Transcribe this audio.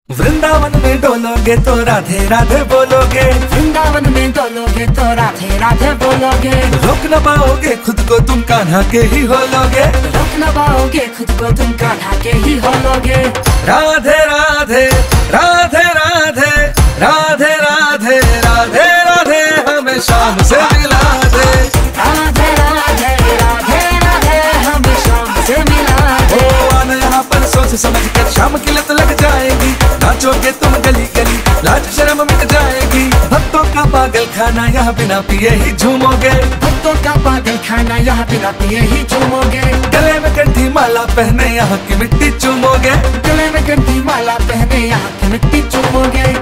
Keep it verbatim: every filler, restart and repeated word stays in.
वृंदावन में डोलोगे तो राधे राधे बोलोगे, वृंदावन में डोलोगे तो राधे राधे बोलोगे। रोक न पाओगे खुद को तुम कान्हा के ही होलोगे, रोक न पाओगे खुद को तुम कान्हा के ही होलोगे। राधे राधे राधे राधे राधे राधे राधे राधे हमें शाम से मिला दे। राधे राधे राधे राधे हमें शाम से मिला दे। ओ आना यहाँ पर सोच समझ कर, शाम की लत लग जाएगी। नाचोगे तुम गली गली, लाज शर्म मिट जाएगी। भक्तों का पागल खाना यहाँ बिना पिए ही झूमोगे, भक्तों का पागल खाना यहाँ बिना पिए ही झूमोगे। गले में कंठी माला पहने यहाँ की मिट्टी चूमोगे, गले में कंठी माला पहने यहाँ की मिट्टी चूमोगे।